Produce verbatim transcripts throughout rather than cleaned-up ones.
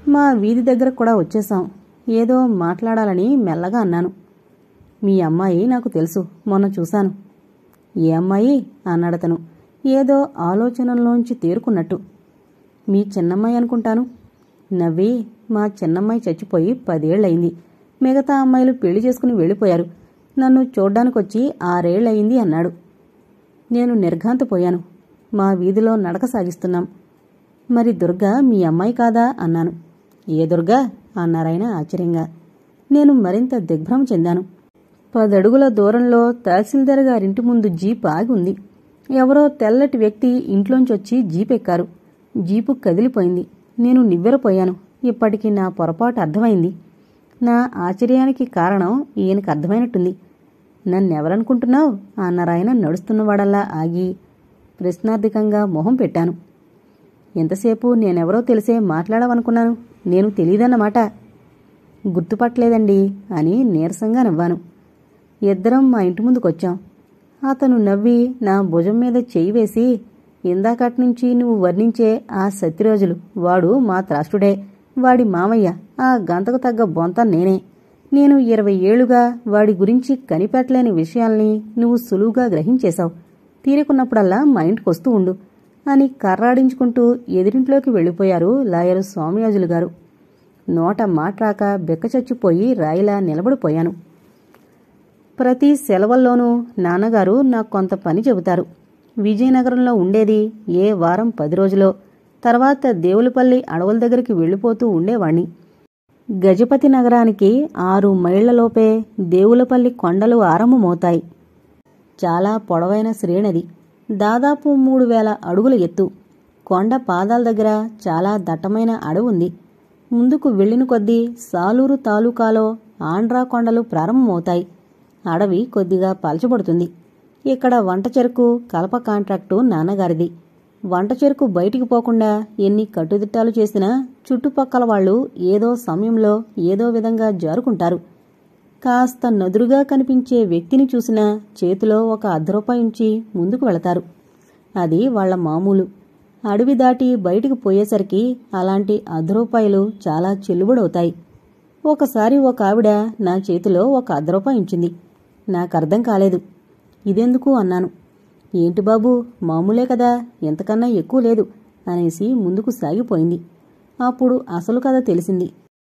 మా వీధి దగ్గర కూడా వచ్చేశాం. ఏదో మాట్లాడాలని మెల్లగా అన్నాను. మీ అమ్మాయి నాకు తెలుసు, మొన్న చూశాను. ఏ అమ్మాయి అన్నాడతను ఏదో ఆలోచనల్లోంచి తేరుకున్నట్టు. మీ చిన్నమ్మాయి అనుకుంటాను. నవ్వి, మా చిన్నమ్మాయి చచ్చిపోయి పదేళ్లయింది. మిగతా అమ్మాయిలు పెళ్లి చేసుకుని వెళ్ళిపోయారు. నన్ను చూడ్డానికొచ్చి ఆరేళ్లయింది అన్నాడు. నేను నిర్ఘాంతపోయాను. మా వీధిలో నడక సాగిస్తున్నాం. మరి దుర్గా మీ అమ్మాయి కాదా అన్నాను. ఏ దుర్గా అన్నారాయన ఆశ్చర్యంగా. నేను మరింత దిగ్భ్రమ చెందాను. పదడుగుల దూరంలో తహసీల్దార్ గారింటి ముందు జీప్ ఆగి ఉంది. ఎవరో తెల్లటి వ్యక్తి ఇంట్లోంచొచ్చి జీపెక్కారు. జీపు కదిలిపోయింది. నేను నివ్వెరపోయాను. ఇప్పటికి నా పొరపాటు అర్థమైంది. నా ఆశ్చర్యానికి కారణం ఈయనకు అర్థమైనట్టుంది. నన్నెవరనుకుంటున్నావు అన్నారాయన నడుస్తున్నవాడల్లా ఆగి. ప్రశ్నార్థకంగా మొహం పెట్టాను. ఎంతసేపు నేనెవరో తెలిసే మాట్లాడవనుకున్నాను. నేను తెలీదన్నమాట. గుర్తుపట్టలేదండి అని నీరసంగా నవ్వాను. ఇద్దరం మా ఇంటి ముందుకొచ్చాం. అతను నవ్వి నా భుజం మీద చెయ్యి వేసి, ఇందాకట్నుంచి నువ్వు వర్ణించే ఆ సత్యరోజులు వాడు మా త్రాష్టుడే. వాడి మామయ్య. ఆ గంతకు తగ్గ బొంత నేనే. నేను ఇరవై ఏళ్లుగా వాడి గురించి కనిపెట్టలేని విషయాల్ని నువ్వు సులువుగా గ్రహించేశావు. తీరుకున్నప్పుడల్లా మా ఇంటికొస్తూ ఉండు అని కర్రాడించుకుంటూ ఎదిరింట్లోకి వెళ్లిపోయారు లాయరు స్వామియాజులు గారు. నోట మాట్రాక బెక్కచచ్చిపోయి రాయిలా నిలబడిపోయాను. ప్రతి సెలవుల్లోనూ నాన్నగారు నాకు కొంత పని చెబుతారు. విజయనగరంలో ఉండేది ఏ వారం పది రోజులో. తర్వాత దేవులపల్లి అడవుల దగ్గరికి వెళ్లిపోతూ ఉండేవాణ్ణి. గజపతి నగరానికి ఆరు మైళ్లలోపే దేవులపల్లి కొండలు ఆరంభమవుతాయి. చాలా పొడవైన శ్రేణది. దాదాపు మూడు వేల అడుగుల ఎత్తు. కొండ పాదాల దగ్గర చాలా దట్టమైన అడవుంది. ముందుకు వెళ్లిన కొద్దీ సాలూరు తాలూకాలో ఆండ్రా కొండలు ప్రారంభమవుతాయి. అడవి కొద్దిగా పలచబడుతుంది. ఇక్కడ వంట చెరకు కలప కాంట్రాక్టు నాన్నగారిది. వంట చెరకు బయటికి పోకుండా ఎన్ని కట్టుదిట్టాలు చేసినా చుట్టుపక్కల వాళ్లు ఏదో సమయంలో ఏదో విధంగా జారుకుంటారు. కాస్త నదురుగా కనిపించే వ్యక్తిని చూసినా చేతిలో ఒక అర్ధ రూపాయి ఉంచి ముందుకు వెళతారు. అది వాళ్ల మామూలు. అడవి దాటి బయటికి పోయేసరికి అలాంటి అర్ధ రూపాయలు చాలా చెల్లుబడవుతాయి. ఒకసారి ఒక ఆవిడ నా చేతిలో ఒక అర్ధ రూపాయి ఉంచింది. నాకర్థం కాలేదు. ఇదెందుకు అన్నాను. ఏంటి బాబూ, మామూలే కదా, ఎంతకన్నా ఎక్కువ లేదు అనేసి ముందుకు సాగిపోయింది. అప్పుడు అసలు కథ తెలిసింది.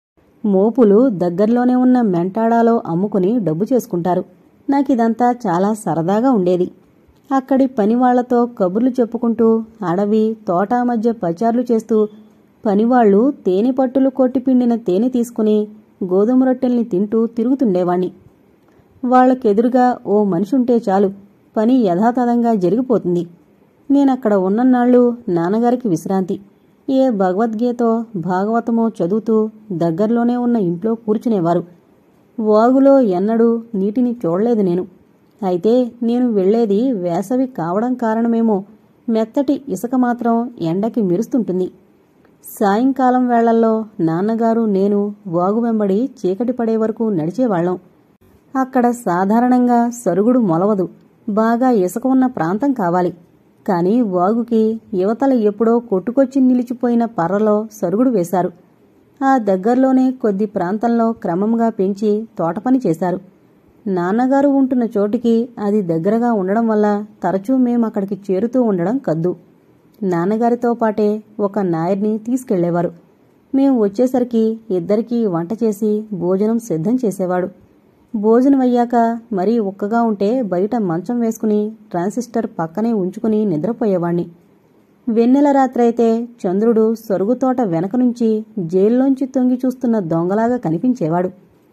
మోపులు దగ్గర్లోనే ఉన్న మెంటాడాలో అమ్ముకుని డబ్బు చేసుకుంటారు. నాకిదంతా చాలా సరదాగా ఉండేది. అక్కడి పనివాళ్లతో కబుర్లు చెప్పుకుంటూ అడవి తోట మధ్య పచార్లు చేస్తూ పనివాళ్లు తేనె పట్టులు కొట్టి పిండిన తేనె తీసుకుని గోధుమ రొట్టెల్ని తింటూ తిరుగుతుండేవాణ్ణి. వాళ్లకెదురుగా ఓ మనిషుంటే చాలు, పని యథాతథంగా జరిగిపోతుంది. నేనక్కడ ఉన్నన్నాళ్ళు నాన్నగారికి విశ్రాంతి. ఏ భగవద్గీతో భాగవతమో చదువుతూ దగ్గర్లోనే ఉన్న ఇంట్లో కూర్చునేవారు. వాగులో ఎన్నడూ నీటిని చూడలేదు నేను. అయితే నేను వెళ్లేది వేసవి కావడం కారణమేమో మెత్తటి ఇసుక మాత్రం ఎండకి మెరుస్తుంటుంది. సాయంకాలం వేళల్లో నాన్నగారు నేను వాగు వెంబడి చీకటి పడే వరకు నడిచేవాళ్లం. అక్కడ సాధారణంగా సరుగుడు మొలవదు. బాగా ఇసుక ఉన్న ప్రాంతం కావాలి. కాని వాగుకి యువతల ఎప్పుడో కొట్టుకొచ్చి నిలిచిపోయిన పర్రలో సరుగుడు వేశారు. ఆ దగ్గర్లోనే కొద్ది ప్రాంతంలో క్రమంగా పెంచి తోటపని చేశారు. నాన్నగారు ఉంటున్న చోటికి అది దగ్గరగా ఉండడం వల్ల తరచూ మేమక్కడికి చేరుతూ ఉండడం కద్దు. నాన్నగారితో పాటే ఒక నాయర్ని తీసుకెళ్లేవారు. మేం వచ్చేసరికి ఇద్దరికీ వంట చేసి భోజనం సిద్ధం చేసేవాడు. భోజనమయ్యాక మరీ ఉక్కగా ఉంటే బయట మంచం వేసుకుని ట్రాన్సిస్టర్ పక్కనే ఉంచుకుని నిద్రపోయేవాణ్ణి. వెన్నెల రాత్రైతే చంద్రుడు సరుగుతోట వెనక నుంచి జైల్లోంచి తొంగి చూస్తున్న దొంగలాగా కనిపించేవాడు.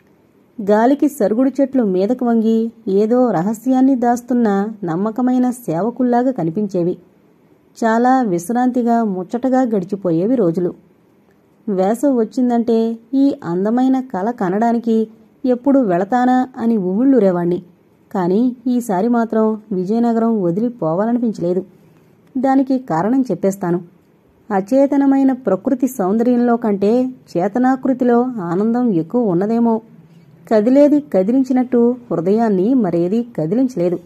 గాలికి సరుగుడు చెట్లు మీదకు వంగి ఏదో రహస్యాన్ని దాస్తున్న నమ్మకమైన సేవకుల్లాగా కనిపించేవి. చాలా విశ్రాంతిగా ముచ్చటగా గడిచిపోయేవి రోజులు. వేసవి వచ్చిందంటే ఈ అందమైన కల కనడానికి ఎప్పుడు వెళతానా అని ఉవ్విళ్ళూరేవాణ్ణి. కాని ఈసారి మాత్రం విజయనగరం వదిలిపోవాలనిపించలేదు. దానికి కారణం చెప్పేస్తాను. అచేతనమైన ప్రకృతి సౌందర్యంలో కంటే చేతనాకృతిలో ఆనందం ఎక్కువ ఉన్నదేమో. కదిలేది కదిలించినట్టు హృదయాన్ని మరేదీ కదిలించలేదు.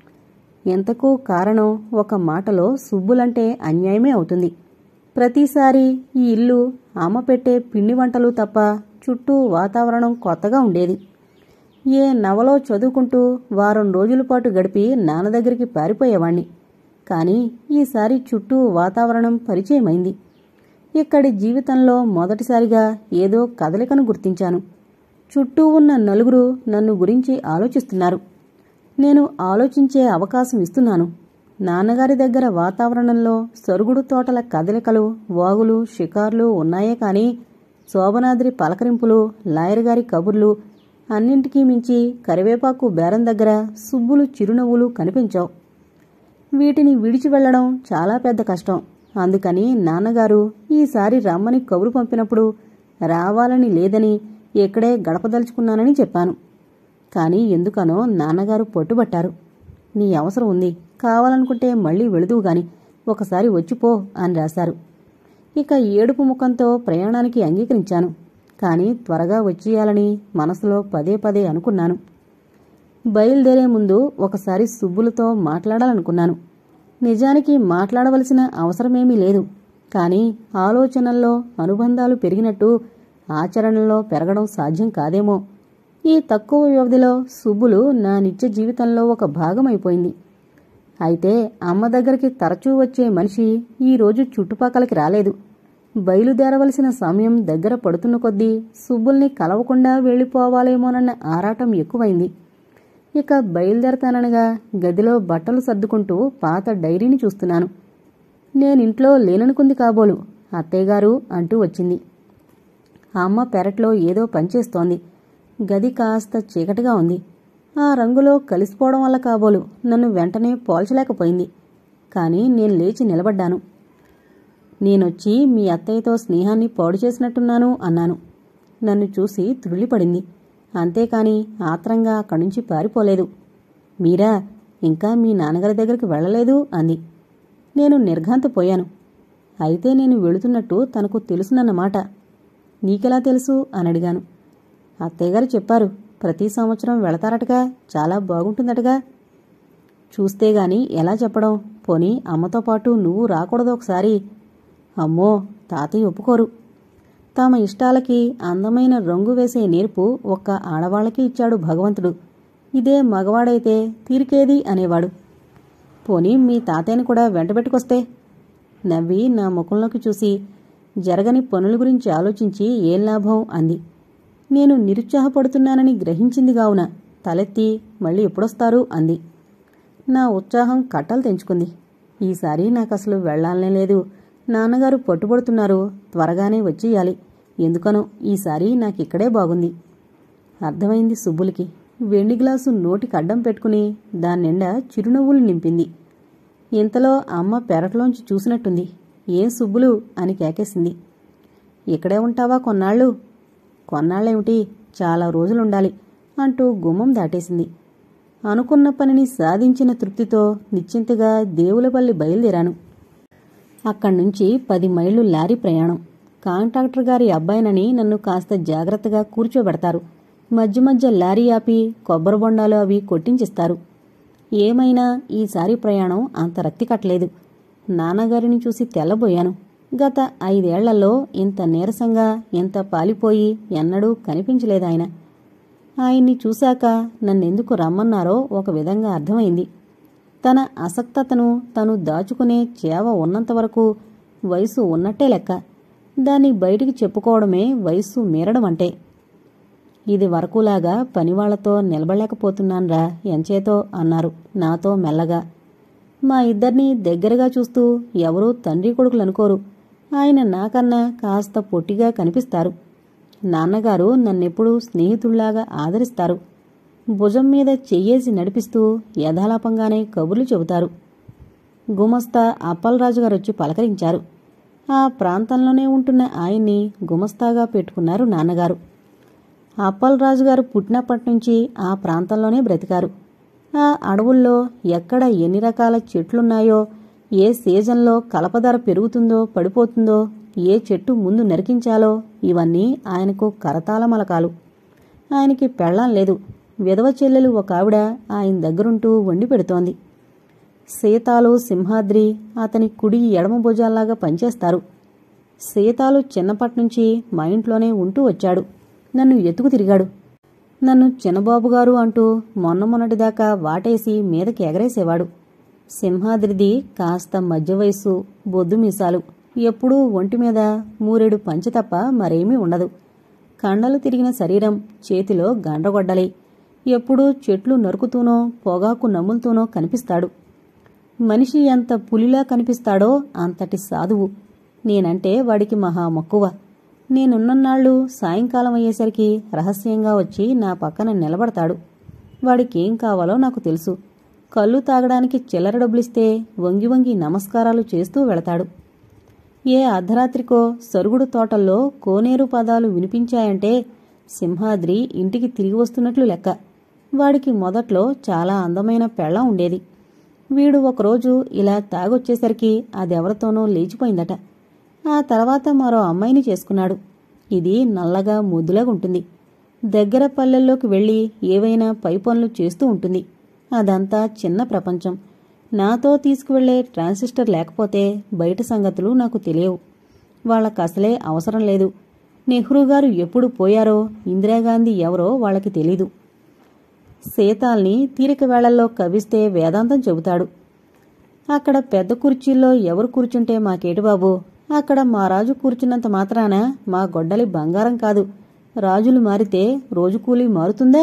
ఎంతకూ కారణం ఒక మాటలో సుబ్బులంటే అన్యాయమే అవుతుంది. ప్రతిసారి ఈ ఇల్లు అమ్మ పెట్టే పిండి వంటలు తప్ప చుట్టూ వాతావరణం కొత్తగా ఉండేది. ఏ నవలో చదువుకుంటూ వారం రోజుల పాటు గడిపి నాన్న దగ్గరికి పారిపోయేవాణ్ణి. కానీ ఈసారి చుట్టూ వాతావరణం పరిచయమైంది. ఇక్కడి జీవితంలో మొదటిసారిగా ఏదో కదలికను గుర్తించాను. చుట్టూ ఉన్న నలుగురు నన్ను గురించి ఆలోచిస్తున్నారు. నేను ఆలోచించే అవకాశం ఇస్తున్నాను. నాన్నగారి దగ్గర వాతావరణంలో సరుగుడు తోటల కదలికలు, వాగులు, షికార్లు ఉన్నాయే కానీ శోభనాద్రి పలకరింపులు, లాయర్ గారి కబుర్లు, అన్నింటికీ మించి కరివేపాకు బేరం దగ్గర సుబ్బులు చిరునవ్వులు కనిపించావు. వీటిని విడిచి వెళ్లడం చాలా పెద్ద కష్టం. అందుకని నాన్నగారు ఈసారి రమ్మని కబురు పంపినప్పుడు రావాలని లేదని ఇక్కడే గడపదలుచుకున్నానని చెప్పాను. కానీ ఎందుకనో నాన్నగారు పట్టుబట్టారు. నీ అవసరం ఉంది, కావాలనుకుంటే మళ్లీ వెళుదువు గాని ఒకసారి వచ్చిపో అని రాశారు. ఇక ఏడుపు ముఖంతో ప్రయాణానికి అంగీకరించాను. కానీ త్వరగా వచ్చేయాలని మనసులో పదే పదే అనుకున్నాను. బయలుదేరే ముందు ఒకసారి సుబ్బులతో మాట్లాడాలనుకున్నాను. నిజానికి మాట్లాడవలసిన అవసరమేమీ లేదు. కానీ ఆలోచనల్లో అనుబంధాలు పెరిగినట్టు ఆచరణలో పెరగడం సాధ్యం కాదేమో. ఈ తక్కువ వ్యవధిలో సుబ్బులు నా నిత్య జీవితంలో ఒక భాగమైపోయింది. అయితే అమ్మ దగ్గరికి తరచూ వచ్చే మనిషి ఈరోజు చుట్టుపక్కలకి రాలేదు. బయలుదేరవలసిన సమయం దగ్గర పడుతున్న కొద్దీ సుబ్బుల్ని కలవకుండా వెళ్ళిపోవాలేమోనన్న ఆరాటం ఎక్కువైంది. ఇక బయలుదేరతాననగా గదిలో బట్టలు సర్దుకుంటూ పాత డైరీని చూస్తున్నాను. నేనింట్లో లేననుకుంది కాబోలు. అత్తయ్యగారు అంటూ వచ్చింది. అమ్మ పెరట్లో ఏదో పనిచేస్తోంది. గది కాస్త చీకటిగా ఉంది. ఆ రంగులో కలిసిపోవడం వల్ల కాబోలు నన్ను వెంటనే పోల్చలేకపోయింది. కానీ నేను లేచి నిలబడ్డాను. నేనొచ్చి మీ అత్తయ్యతో స్నేహాన్ని పాడు చేసినట్టున్నాను అన్నాను. నన్ను చూసి త్రుళ్ళిపడింది. అంతేకాని ఆత్రంగా అక్కడ్నుంచి పారిపోలేదు. మీరా ఇంకా మీ నాన్నగారి దగ్గరికి వెళ్లలేదు అంది. నేను నిర్ఘాంతపోయాను. అయితే నేను వెళుతున్నట్టు తనకు తెలుసునన్నమాట. నీకెలా తెలుసు అని అడిగాను. అత్తయ్యగారు చెప్పారు. ప్రతి సంవత్సరం వెళతారటగా, చాలా బాగుంటుందటగా. చూస్తేగాని ఎలా చెప్పడం? పోనీ అమ్మతో పాటు నువ్వు రాకూడదు ఒకసారి? అమ్మో, తాతయ్య ఒప్పుకోరు. తమ ఇష్టాలకి అందమైన రంగు వేసే నేర్పు ఒక్క ఆడవాళ్లకి ఇచ్చాడు భగవంతుడు. ఇదే మగవాడైతే తీరికేది అనేవాడు. పోనీ మీ తాతయ్యని కూడా వెంటబెట్టుకొస్తే? నవ్వి నా ముఖంలోకి చూసి జరగని పనుల గురించి ఆలోచించి ఏం లాభం అంది. నేను నిరుత్సాహపడుతున్నానని గ్రహించింది గావున తలెత్తి మళ్ళీ ఎప్పుడొస్తారు అంది. నా ఉత్సాహం కట్టలు తెంచుకుంది. ఈసారి నాకసలు వెళ్లాలనే లేదు. నాన్నగారు పట్టుబడుతున్నారు. త్వరగానే వచ్చేయాలి. ఎందుకనో ఈసారి నాకిక్కడే బాగుంది. అర్థమైంది సుబ్బులికి. వెండి గ్లాసు నోటికి అడ్డం పెట్టుకుని దాన్నిండా చిరునవ్వులు నింపింది. ఇంతలో అమ్మ పెరట్లోంచి చూసినట్టుంది. ఏం సుబ్బులు అని కేకేసింది. ఇక్కడే ఉంటావా కొన్నాళ్ళు? కొన్నాళ్ళేమిటి, చాలా రోజులుండాలి అంటూ గుమ్మం దాటేసింది. అనుకున్న పనిని సాధించిన తృప్తితో నిశ్చింతగా దేవులపల్లి బయలుదేరాను. అక్కడ్నుంచి పది మైళ్లు లారీ ప్రయాణం. కాంట్రాక్టర్ గారి అబ్బాయినని నన్ను కాస్త జాగ్రత్తగా కూర్చోబెడతారు. మధ్య మధ్య లారీ ఆపి కొబ్బరి బొండాలు అవి కొట్టించిస్తారు. ఏమైనా ఈసారి ప్రయాణం అంత రక్తి కట్టలేదు. నాన్నగారిని చూసి తెల్లబోయాను. గత ఐదేళ్లలో ఇంత నీరసంగా, ఇంత పాలిపోయి ఎన్నడూ కనిపించలేదాయన. ఆయన్ని చూశాక నన్నెందుకు రమ్మన్నారో ఒక విధంగా అర్థమైంది. తన అసక్తతను తను దాచుకునే చేవ ఉన్నంతవరకు వయసు ఉన్నట్టే లెక్క. దాన్ని బయటికి చెప్పుకోవడమే వయస్సు మీరడమంటే. ఇది వరకులాగా పనివాళ్లతో నిలబడలేకపోతున్నాన్రా ఎంచేతో అన్నారు నాతో మెల్లగా. మా ఇద్దరినీ దగ్గరగా చూస్తూ ఎవరూ తండ్రి కొడుకులనుకోరు. ఆయన నాకన్నా కాస్త పొట్టిగా కనిపిస్తారు. నాన్నగారు నన్నెప్పుడూ స్నేహితుళ్లాగా ఆదరిస్తారు. భుజం మీద చెయ్యేసి నడిపిస్తూ యథాలాపంగానే కబుర్లు చెబుతారు. గుమస్తా అప్పలరాజు గారొచ్చి పలకరించారు. ఆ ప్రాంతంలోనే ఉంటున్న ఆయన్ని గుమస్తాగా పెట్టుకున్నారు నాన్నగారు. అప్పలరాజు గారు పుట్టినప్పటినుంచి ఆ ప్రాంతంలోనే బ్రతికారు. ఆ అడవుల్లో ఎక్కడ ఎన్ని రకాల చెట్లున్నాయో, ఏ సీజన్లో కలపధర పెరుగుతుందో పడిపోతుందో, ఏ చెట్టు ముందు నరికించాలో ఇవన్నీ ఆయనకు కరతాళమలకాలు. ఆయనకి పెళ్ళాం లేదు. విధవ చెల్లెలు ఒక ఆవిడ ఆయన దగ్గరుంటూ వండి పెడుతోంది. సీతాలు, సింహాద్రి అతని కుడి ఎడమ భుజాల్లాగా పనిచేస్తారు. సీతాలు చిన్నప్పటినుంచి మా ఇంట్లోనే ఉంటూ వచ్చాడు. నన్ను ఎత్తుకు తిరిగాడు. నన్ను చిన్నబాబుగారు అంటూ మొన్న మొన్నటిదాకా వాటేసి మీదకి ఎగరేసేవాడు. సింహాద్రిది కాస్త మధ్య వయస్సు, బొద్దు మీసాలు, ఎప్పుడూ ఒంటిమీద మూరెడు పంచె తప్ప మరేమీ ఉండదు. కండలు తిరిగిన శరీరం, చేతిలో గండ్రగొడ్డలి. ఎప్పుడూ చెట్లు నరుకుతూనో పొగాకు నములుతూనో కనిపిస్తాడు. మనిషి ఎంత పులిలా కనిపిస్తాడో అంతటి సాధువు. నేనంటే వాడికి మహా మక్కువ. నేనున్నన్నాళ్ళు సాయంకాలం అయ్యేసరికి రహస్యంగా వచ్చి నా పక్కన నిలబడతాడు. వాడికేం కావాలో నాకు తెలుసు. కళ్ళు తాగడానికి చిల్లర డబ్బులిస్తే వంగి వంగి నమస్కారాలు చేస్తూ వెళతాడు. ఏ అర్ధరాత్రికో సరుగుడు తోటల్లో కోనేరు పదాలు వినిపించాయంటే సింహాద్రి ఇంటికి తిరిగి వస్తున్నట్లు లెక్క. వాడికి మొదట్లో చాలా అందమైన పెళ్ళం ఉండేది. వీడు ఒకరోజు ఇలా తాగొచ్చేసరికి అదెవరితోనో లేచిపోయిందట. ఆ తర్వాత మరో అమ్మాయిని చేసుకున్నాడు. ఇది నల్లగా ముద్దులాగుంటుంది. దగ్గర పల్లెల్లోకి వెళ్లి ఏవైనా పై పనులు చేస్తూ ఉంటుంది. అదంతా చిన్న ప్రపంచం. నాతో తీసుకువెళ్లే ట్రాన్సిస్టర్ లేకపోతే బయట సంగతులు నాకు తెలియవు. వాళ్లకసలే అవసరం లేదు. నెహ్రూ గారు ఎప్పుడు పోయారో, ఇందిరాగాంధీ ఎవరో వాళ్లకి తెలీదు. సీతాల్ని తీరిక వేళల్లో కవిస్తే వేదాంతం చెబుతాడు. అక్కడ పెద్ద కుర్చీల్లో ఎవరు కూర్చుంటే మాకేటి బాబు, అక్కడ మా రాజు కూర్చున్నంత మాత్రాన మా గొడ్డలి బంగారం కాదు. రాజులు మారితే రోజు కూలీ మారుతుందా?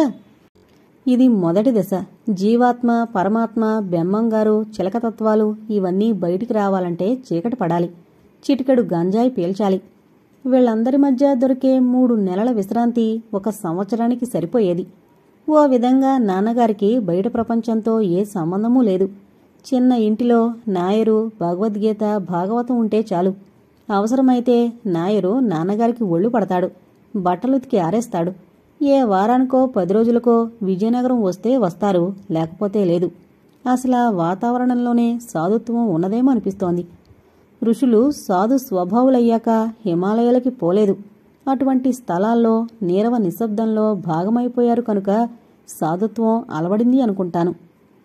ఇది మొదటి దశ. జీవాత్మ, పరమాత్మ, బెమ్మంగారు, చిలకతత్వాలు ఇవన్నీ బయటికి రావాలంటే చీకటి పడాలి. చిటికెడు గంజాయి పీల్చాలి. వీళ్ళందరి మధ్య దొరికే మూడు నెలల విశ్రాంతి ఒక సంవత్సరానికి సరిపోయేది. ఓ విధంగా నాన్నగారికి బయట ప్రపంచంతో ఏ సంబంధమూ లేదు. చిన్న ఇంటిలో నాయరు, భగవద్గీత, భాగవతం ఉంటే చాలు. అవసరమైతే నాయరు నాన్నగారికి ఒళ్ళు పడతాడు, బట్టలుతికి ఆరేస్తాడు. ఏ వారానికో పది రోజులకో విజయనగరం వస్తే వస్తారు, లేకపోతే లేదు. అసలు ఆ వాతావరణంలోనే సాధుత్వం ఉన్నదేమో అనిపిస్తోంది. ఋషులు సాధు స్వభావులయ్యాక హిమాలయాలకి పోలేదు. అటువంటి స్థలాల్లో నీరవ నిశ్శబ్దంలో భాగమైపోయారు కనుక సాధుత్వం అలవడింది అనుకుంటాను.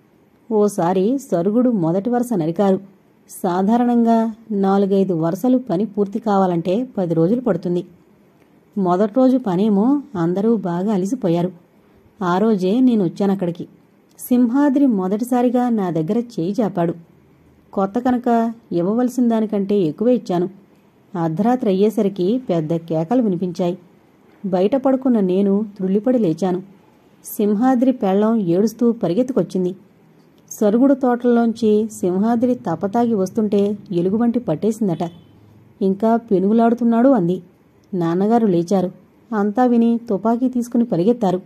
ఓసారి సరుగుడు మొదటి వరుస నరికారు. సాధారణంగా నాలుగైదు వరుసలు పని పూర్తి కావాలంటే పది రోజులు పడుతుంది. మొదటి రోజు పనేమో అందరూ బాగా అలిసిపోయారు. ఆ రోజే నేను వచ్చానక్కడికి. సింహాద్రి మొదటిసారిగా నా దగ్గర చేయి చాపాడు. కొత్త కనుక ఇవ్వవలసిన దానికంటే ఎక్కువే ఇచ్చాను. అర్ధరాత్రి అయ్యేసరికి పెద్ద కేకలు వినిపించాయి. బయట పడుకున్న నేను త్రుళ్ళిపడి లేచాను. సింహాద్రి పెళ్ళం ఏడుస్తూ పరిగెత్తుకొచ్చింది. సరుగుడు తోటల్లోంచి సింహాద్రి తపతాగి వస్తుంటే ఎలుగుబంటి పట్టేసిందట. ఇంకా పెనుగులాడుతున్నాడు అంది. నాన్నగారు లేచారు. అంతా విని తుపాకీ తీసుకుని పరిగెత్తారు.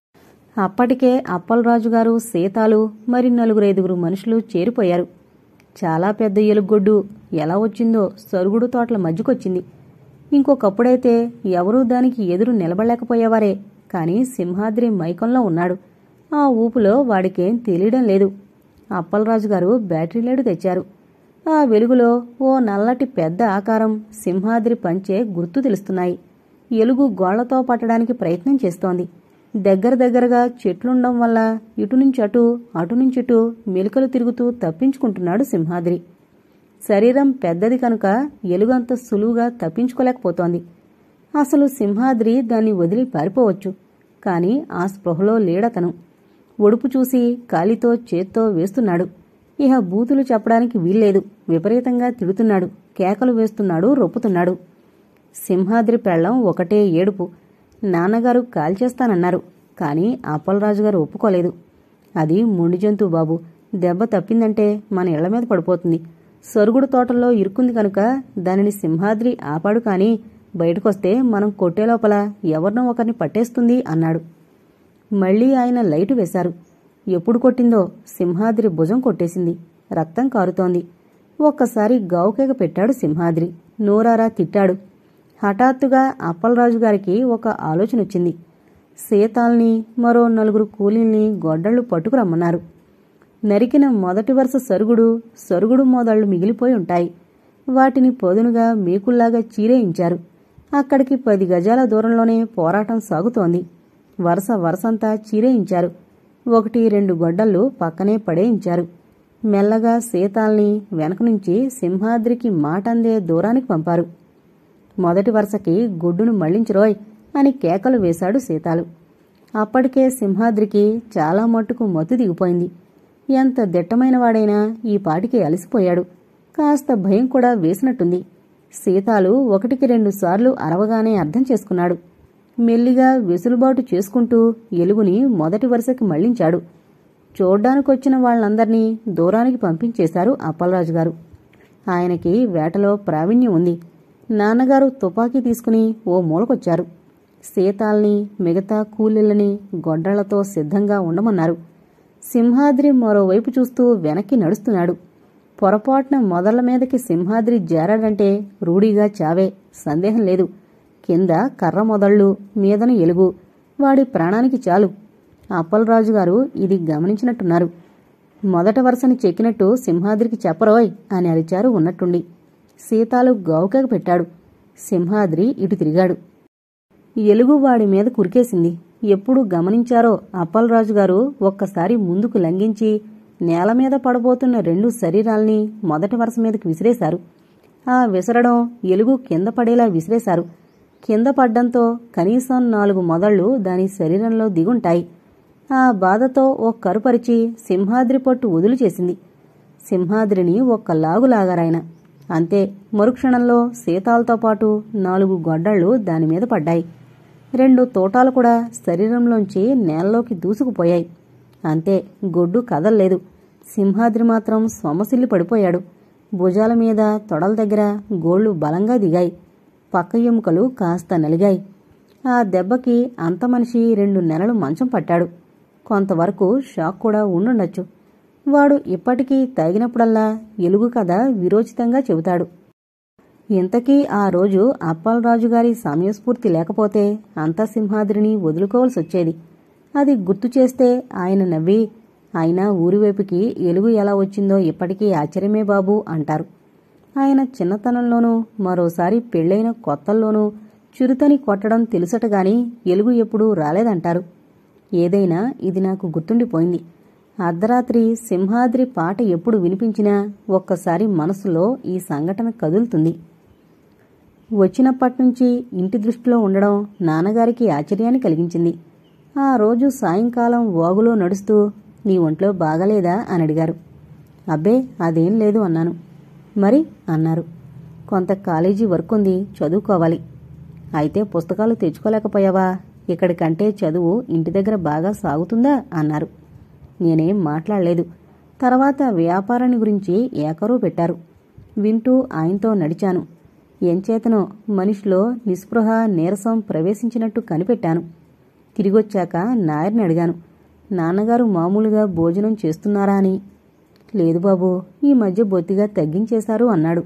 అప్పటికే అప్పలరాజుగారు, సీతాలు, మరి నలుగురైదుగురు మనుషులు చేరిపోయారు. చాలా పెద్ద ఎలుగొడ్డు ఎలా వచ్చిందో సరుగుడు తోటల మధ్యకొచ్చింది. ఇంకొకప్పుడైతే ఎవరూ దానికి ఎదురు నిలబడలేకపోయేవారే. కాని సింహాద్రి మైకంలో ఉన్నాడు. ఆ ఊపులో వాడికేం తెలియడం లేదు. అప్పలరాజుగారు బ్యాటరీ లైటు తెచ్చారు. ఆ వెలుగులో ఓ నల్లటి పెద్ద ఆకారం, సింహాద్రి పంచే గుర్తు తెలుస్తున్నాయి. ఎలుగు గోళ్లతో పట్టడానికి ప్రయత్నం చేస్తోంది. దగ్గర దగ్గరగా చెట్లుండడం వల్ల ఇటునుంచటు అటునుంచిటు మెలికలు తిరుగుతూ తప్పించుకుంటున్నాడు సింహాద్రి. శరీరం పెద్దది కనుక ఎలుగంత సులువుగా తప్పించుకోలేకపోతోంది. అసలు సింహాద్రి దాన్ని వదిలి పారిపోవచ్చు. కాని ఆ స్పృహలో లేడతను. ఒడుపు చూసి కాలితో చేత్తో వేస్తున్నాడు. ఇహ బూతులు చెప్పడానికి వీల్లేదు. విపరీతంగా తిడుతున్నాడు, కేకలు వేస్తున్నాడు, రొప్పుతున్నాడు. సింహాద్రి పెళ్ళం ఒకటే ఏడుపు. నాన్నగారు కాల్చేస్తానన్నారు. కాని అప్పలరాజుగారు ఒప్పుకోలేదు. అది మొండి జంతువు బాబు. దెబ్బ తప్పిందంటే మన ఇళ్ల మీద పడిపోతుంది. సరుగుడు తోటల్లో ఇరుక్కుంది కనుక దానిని సింహాద్రి ఆపాడు. కాని బయటకొస్తే మనం కొట్టే లోపల ఎవరినో ఒకరిని పట్టేస్తుంది అన్నాడు. మళ్లీ ఆయన లైటు వేశారు. ఎప్పుడు కొట్టిందో సింహాద్రి భుజం కొట్టేసింది. రక్తం కారుతోంది. ఒక్కసారి గావుకేక పెట్టాడు సింహాద్రి. నోరారా తిట్టాడు. హఠాత్తుగా అప్పలరాజుగారికి ఒక ఆలోచనొచ్చింది. సీతాల్ని, మరో నలుగురు కూలీల్ని గొడ్డళ్లు పట్టుకురమ్మన్నారు. నరికిన మొదటి వరుస సరుగుడు, సరుగుడు మోదళ్లు మిగిలిపోయి ఉంటాయి. వాటిని పొదునుగా మేకుల్లాగా చీరేయించారు. అక్కడికి పది గజాల దూరంలోనే పోరాటం సాగుతోంది. వరుస వరుసంతా చీరేయించారు. ఒకటి రెండు గొడ్డళ్ళు పక్కనే పడేయించారు. మెల్లగా సీతాల్ని వెనకనుంచి సింహాద్రికి మాటందే దూరానికి పంపారు. మొదటి వరుసకి గొడ్డును మళ్లించురోయ్ అని కేకలు వేశాడు సీతాలు. అప్పటికే సింహాద్రికి చాలా మట్టుకు మత్తు దిగిపోయింది. ఎంత దిట్టమైనవాడైనా ఈ పాటికి అలసిపోయాడు. కాస్త భయం కూడా వేసినట్టుంది. సీతాలు ఒకటికి రెండుసార్లు అరవగానే అర్థం చేసుకున్నాడు. మెల్లిగా వెసులుబాటు చేసుకుంటూ ఎలుగుని మొదటి వరుసకి మళ్లించాడు. చూడ్డానికొచ్చిన వాళ్లందర్నీ దూరానికి పంపించేశారు అప్పలరాజు గారు. ఆయనకి వేటలో ప్రావీణ్యం ఉంది. నాన్నగారు తుపాకీ తీసుకుని ఓ మూలకొచ్చారు. సీతాల్ని మిగతా కూలీలని గొడ్డళ్లతో సిద్ధంగా ఉండమన్నారు. సింహాద్రి మరోవైపు చూస్తూ వెనక్కి నడుస్తున్నాడు. పొరపాటున మొదళ్ల మీదకి సింహాద్రి జారాడంటే రూఢీగా చావే, సందేహం లేదు. కింద కర్ర మొదళ్ళు, మీదన ఎలుగు, వాడి ప్రాణానికి చాలు. అప్పలరాజు గారు ఇది గమనించినట్టున్నారు. మొదట వరుసని చెక్కినట్టు సింహాద్రికి చెప్పరోయ్ అని అరిచారు ఉన్నట్టుండి. సీతాలు గౌకగా పెట్టాడు. సింహాద్రి ఇటు తిరిగాడు. ఎలుగు వాడి మీద కురికేసింది. ఎప్పుడు గమనించారో అప్పలరాజు గారు ఒక్కసారి ముందుకు లంఘించి నేలమీద పడబోతున్న రెండు శరీరాల్ని మొదటి వరుస మీదకి విసిరేశారు. ఆ విసరడం ఎలుగు కింద పడేలా విసిరేశారు. కింద పడ్డంతో కనీసం నాలుగు మొదళ్లు దాని శరీరంలో దిగుంటాయి. ఆ బాధతో ఓ కరుపరిచి సింహాద్రి పట్టు వదులు చేసింది. సింహాద్రిని ఒక్క లాగులాగారాయన. అంతే, మరుక్షణంలో సీతాలతో పాటు నాలుగు గొడ్డళ్లు దానిమీద పడ్డాయి. రెండు తోటాలు కూడా శరీరంలోంచి నేలలోకి దూసుకుపోయాయి. అంతే, గొడ్డు కదల్లేదు. సింహాద్రి మాత్రం సొమసిల్లి పడిపోయాడు. భుజాల మీద తొడల దగ్గర గోళ్లు బలంగా దిగాయి. పక్క ఎముకలు కాస్త నలిగాయి. ఆ దెబ్బకి అంత మనిషి రెండు నెలలు మంచం పట్టాడు. కొంతవరకు షాక్ కూడా ఉండుండొచ్చు. వాడు ఇప్పటికీ తగినప్పుడల్లా ఎలుగు కథ విరోచితంగా చెబుతాడు. ఇంతకీ ఆ రోజు అప్పలరాజుగారి సమయస్ఫూర్తి లేకపోతే అంతా సింహాద్రిని వదులుకోవాల్సొచ్చేది. అది గుర్తు చేస్తే ఆయన నవ్వి, అయినా ఊరివైపుకి ఎలుగు ఎలా వచ్చిందో ఇప్పటికీ ఆశ్చర్యమే బాబూ అంటారు. ఆయన చిన్నతనంలోనూ మరోసారి పెళ్లైన కొత్తల్లోనూ చురుతని కొట్టడం తెలుసటగాని ఎలుగు ఎప్పుడూ రాలేదంటారు. ఏదైనా ఇది నాకు గుర్తుండిపోయింది. అర్ధరాత్రి సింహాద్రి పాట ఎప్పుడు వినిపించినా ఒక్కసారి మనసులో ఈ సంఘటన కదులుతుంది. వచ్చినప్పట్నుంచి ఇంటి దృష్టిలో ఉండడం నాన్నగారికి ఆశ్చర్యాన్ని కలిగించింది. ఆ రోజు సాయంకాలం వాగులో నడుస్తూ, నీ ఒంట్లో బాగలేదా అని అడిగారు. అబ్బే, అదేం లేదు అన్నాను. మరి అన్నారు. కొంత కాలేజీ వర్క్ ఉంది, చదువుకోవాలి. అయితే పుస్తకాలు తెచ్చుకోలేకపోయావా? ఇక్కడికంటే చదువు ఇంటి దగ్గర బాగా సాగుతుందా అన్నారు. నేనేం మాట్లాడలేదు. తర్వాత వ్యాపారాన్ని గురించి ఏకరూ పెట్టారు. వింటూ ఆయనతో నడిచాను. ఎంచేతనో మనిషిలో నిస్పృహ, నీరసం ప్రవేశించినట్టు కనిపెట్టాను. తిరిగొచ్చాక నాయర్ని అడిగాను, నాన్నగారు మామూలుగా భోజనం చేస్తున్నారా అని. లేదు బాబూ, ఈ మధ్య బొత్తిగా తగ్గించేశారు అన్నాడు.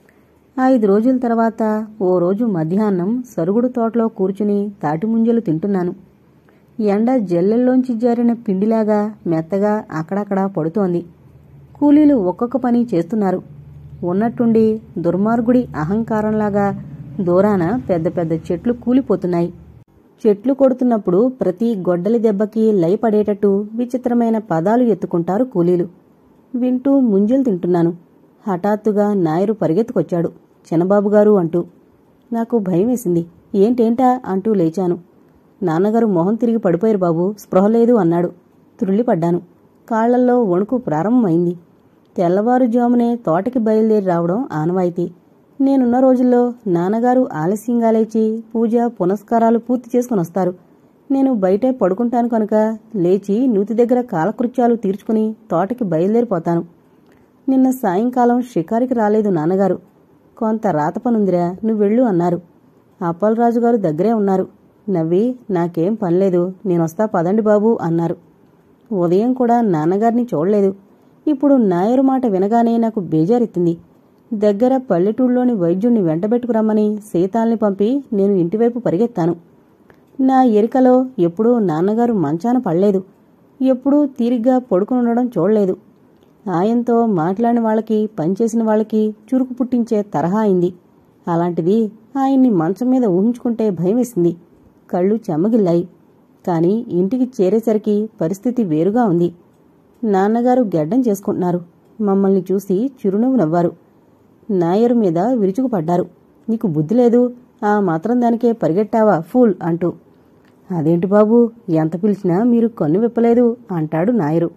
ఐదు రోజుల తర్వాత ఓ రోజు మధ్యాహ్నం సరుగుడు తోటలో కూర్చుని తాటిముంజలు తింటున్నాను. ఎండ జల్లెల్లోంచి జారిన పిండిలాగా మెత్తగా అక్కడక్కడా పడుతోంది. కూలీలు ఒక్కొక్క పని చేస్తున్నారు. ఉన్నట్టుండి దుర్మార్గుడి అహంకారంలాగా దూరాన పెద్ద పెద్ద చెట్లు కూలిపోతున్నాయి. చెట్లు కొడుతున్నప్పుడు ప్రతి గొడ్డలి దెబ్బకి లయపడేటట్టు విచిత్రమైన పదాలు ఎత్తుకుంటారు కూలీలు. వింటూ ముంజలు తింటున్నాను. హఠాత్తుగా నాయరు పరిగెత్తుకొచ్చాడు. చిన్నబాబుగారు అంటూ. నాకు భయం వేసింది. ఏంటేంటా అంటూ లేచాను. నాన్నగారు మొహం తిరిగి పడిపోయారు బాబూ, స్పృహ లేదు అన్నాడు. త్రుళ్ళిపడ్డాను. కాళ్లల్లో వణుకు ప్రారంభమైంది. తెల్లవారుజామునే తోటకి బయలుదేరి రావడం ఆనవాయితీ. నేనున్న రోజుల్లో నాన్నగారు ఆలస్యంగా లేచి పూజ పునస్కారాలు పూర్తి చేసుకుని వస్తారు. నేను బయటే పడుకుంటాను కనుక లేచి నూతి దగ్గర కాలకృత్యాలు తీర్చుకుని తోటకి బయలుదేరిపోతాను. నిన్న సాయంకాలం షికారికి రాలేదు నాన్నగారు. కొంత రాతపనుందిరా, నువ్వెళ్ళు అన్నారు. అప్పలరాజుగారు దగ్గరే ఉన్నారు. నవ్వి, నాకేం పనిలేదు, నేనొస్తా పదండి బాబూ అన్నారు. ఉదయం కూడా నాన్నగారిని చూడలేదు. ఇప్పుడు నాయరు మాట వినగానే నాకు బేజారెత్తింది. దగ్గర పల్లెటూళ్ళలోని వైద్యుణ్ణి వెంటబెట్టుకురమ్మని సీతాల్ని పంపి నేను ఇంటివైపు పరిగెత్తాను. నా ఎరికలో ఎప్పుడూ నాన్నగారు మంచాన పడలేదు. ఎప్పుడూ తీరిగ్గా పడుకునుండడం చూడలేదు. ఆయనతో మాట్లాడిన వాళ్ళకి, పనిచేసిన వాళ్ళకి చురుకు పుట్టించే తరహా అయింది. అలాంటిది ఆయన్ని మంచం మీద ఊహించుకుంటే భయమేసింది. కళ్ళు చెమ్మగిల్లాయి. కాని ఇంటికి చేరేసరికి పరిస్థితి వేరుగా ఉంది. నాన్నగారు గెడ్డం చేసుకుంటున్నారు. మమ్మల్ని చూసి చిరునవ్వు నవ్వారు. నాయరు మీద విరుచుకుపడ్డారు. నీకు బుద్ధి లేదు, ఆ మాత్రం దానికే పరిగెట్టావా ఫూల్ అంటూ. అదేంటి బాబూ, ఎంత పిలిచినా మీరు కన్ను విప్పలేదు అంటాడు నాయరు.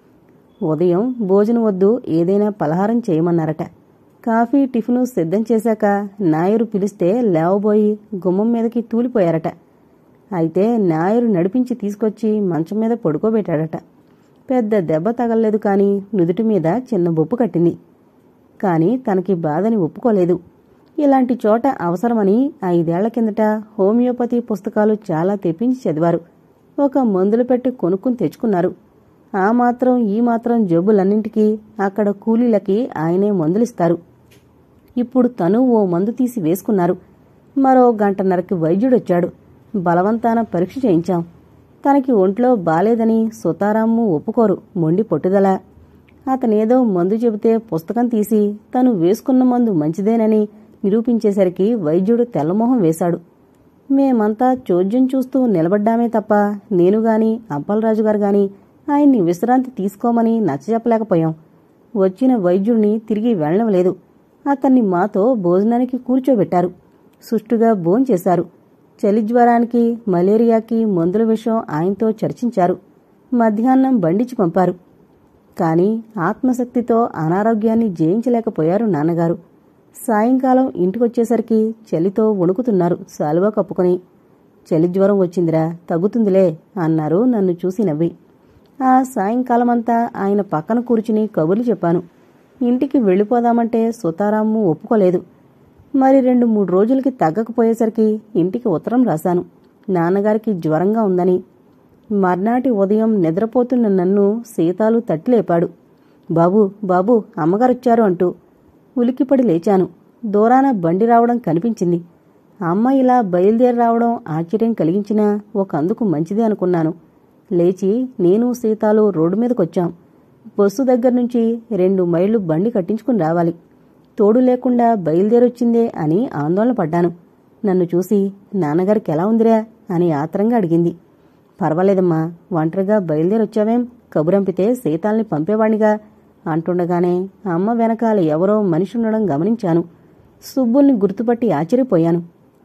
ఉదయం భోజనం వద్దు, ఏదైనా పలహారం చేయమన్నారట. కాఫీ టిఫిను సిద్ధం చేశాక నాయరు పిలిస్తే లేవబోయి గుమ్మం మీదకి తూలిపోయారట. అయితే నాయరు నడిపించి తీసుకొచ్చి మంచం మీద పడుకోబెట్టాడట. పెద్ద దెబ్బ తగలలేదు, కానీ నుదుటి మీద చిన్న బొప్పు కట్టింది. కాని తనకి బాధని ఒప్పుకోలేదు. ఇలాంటి చోట అవసరమని ఐదేళ్ల కిందట హోమియోపతి పుస్తకాలు చాలా తెప్పించి చదివారు. ఒక మందులు పెట్టి కొనుక్కుని తెచ్చుకున్నారు. ఆ మాత్రం ఈ మాత్రం జబ్బులన్నింటికీ అక్కడ కూలీలకి ఆయనే మందులిస్తారు. ఇప్పుడు తను ఓ మందు తీసి వేసుకున్నారు. మరో గంటన్నరకి వైద్యుడొచ్చాడు. బలవంతాన పరీక్ష చేయించాం. తనకి ఒంట్లో బాలేదని సుతారాము ఒప్పుకోరు, మొండి పట్టుదల. అతనేదో మందు చెబితే పుస్తకం తీసి తను వేసుకున్న మందు మంచిదేనని నిరూపించేసరికి వైద్యుడు తెల్లమొహం వేశాడు. మేమంతా చోద్యం చూస్తూ నిలబడ్డామే తప్ప నేనుగాని అప్పలరాజుగారు గాని ఆయన్ని విశ్రాంతి తీసుకోమని నచ్చజెప్పలేకపోయాం. వచ్చిన వైద్యుడిని తిరిగి వెళ్లలేదు. అతన్ని మాతో భోజనానికి కూర్చోబెట్టారు. సుష్టుగా భోంచేశారు. చలిజ్వరానికి మలేరియాకి మందుల విషయం ఆయనతో చర్చించారు. మధ్యాహ్నం బండిచి పంపారు. కాని ఆత్మశక్తితో అనారోగ్యాన్ని జయించలేకపోయారు నాన్నగారు. సాయంకాలం ఇంటికొచ్చేసరికి చలితో వణుకుతున్నారు శాలువా కప్పుకొని. చలిజ్వరం వచ్చిందిరా, తగ్గుతుందిలే అన్నారు నన్ను చూసి నవ్వి. ఆ సాయంకాలమంతా ఆయన పక్కన కూర్చుని కబుర్లు చెప్పాను. ఇంటికి వెళ్ళిపోదామంటే సుతారాము ఒప్పుకోలేదు. మరి రెండు మూడు రోజులకి తగ్గకపోయేసరికి ఇంటికి ఉత్తరం రాశాను, నాన్నగారికి జ్వరంగా ఉందని. మర్నాటి ఉదయం నిద్రపోతున్న నన్ను సీతాలు తట్టిలేపాడు. బాబూ బాబూ అమ్మగారొచ్చారు అంటూ. ఉలికిపడి లేచాను. దూరాన బండి రావడం కనిపించింది. అమ్మ ఇలా బయలుదేరి రావడం ఆశ్చర్యం కలిగించినా ఒకందుకు మంచిదే అనుకున్నాను. లేచి నేను సీతాలు రోడ్డు మీదకొచ్చాం. బస్సు దగ్గర్నుంచి రెండు మైళ్లు బండి కట్టించుకుని రావాలి. తోడు లేకుండా బయలుదేరొచ్చిందే అని ఆందోళన పడ్డాను. నన్ను చూసి నాన్నగారికి ఎలా ఉందిరా అని ఆత్రంగా అడిగింది. పర్వాలేదమ్మా, ఒంటరిగా బయలుదేరొచ్చావేం, కబురంపితే సీతాల్ని పంపేవాణ్ణిగా అంటుండగానే అమ్మ వెనకాల ఎవరో మనిషి ఉండడం గమనించాను. సుబ్బుల్ని గుర్తుపట్టి ఆశ్చర్యపోయాను.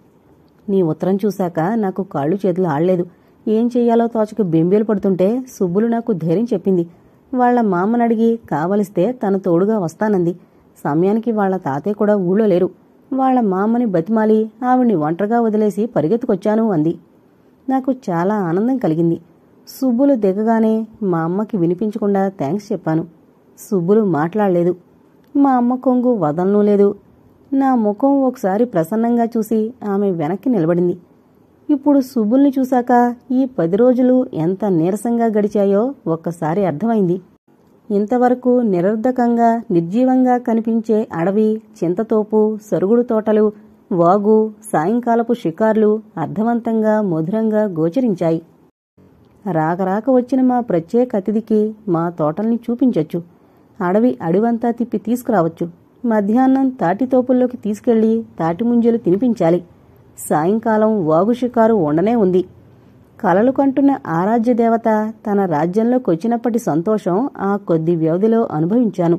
నీ ఉత్తరం చూశాక నాకు కాళ్ళు చేతులు ఆడలేదు. ఏం చెయ్యాలో తోచక బెంబేలు పడుతుంటే సుబ్బులు నాకు ధైర్యం చెప్పింది. వాళ్ల మామనడిగి కావలిస్తే తన తోడుగా వస్తానంది. సమయానికి వాళ్ల తాతయ్య కూడా ఊళ్ళో లేరు. వాళ్ల మామని బతిమాలి ఆవిడ్ని ఒంటరిగా వదిలేసి పరిగెత్తుకొచ్చాను అంది. నాకు చాలా ఆనందం కలిగింది. సుబ్బులు దిగగానే మా అమ్మకి వినిపించకుండా థ్యాంక్స్ చెప్పాను. సుబ్బులు మాట్లాడలేదు. మా అమ్మ కొంగు వదలనూ లేదు. నా ముఖం ఒకసారి ప్రసన్నంగా చూసి ఆమె వెనక్కి నిలబడింది. ఇప్పుడు సుబ్బుల్ని చూశాక ఈ పది రోజులు ఎంత నీరసంగా గడిచాయో ఒక్కసారి అర్థమైంది. ఇంతవరకు నిరర్ధకంగా నిర్జీవంగా కనిపించే అడవి, చింతతోపు, సరుగుడు తోటలు, వాగు, సాయంకాలపు షికార్లు అర్థవంతంగా మధురంగా గోచరించాయి. రాకరాక వచ్చిన మా ప్రత్యేక అతిథికి మా తోటల్ని చూపించొచ్చు. అడవి అడివంతా తిప్పి తీసుకురావచ్చు. మధ్యాహ్నం తాటితోపుల్లోకి తీసుకెళ్లి తాటిముంజలు తినిపించాలి. సాయంకాలం వాగు షికారు ఉండనే ఉంది. కలలు కంటున్న ఆరాధ్య దేవత తన రాజ్యంలోకొచ్చినప్పటి సంతోషం ఆ కొద్ది వ్యవధిలో అనుభవించాను.